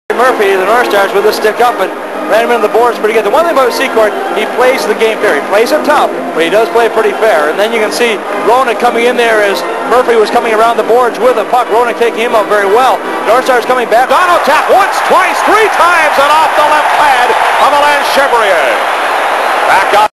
Murphy, the North Stars, with a stick up and ran him into the boards pretty good. The one thing about Secord, he plays the game fair. He plays it tough, but he does play pretty fair. And then you can see Roenick coming in there as Murphy was coming around the boards with a puck. Roenick taking him out very well. North Stars coming back. On attack once, twice, 3 times, and off the left pad on the Lance Chevrier. Back out.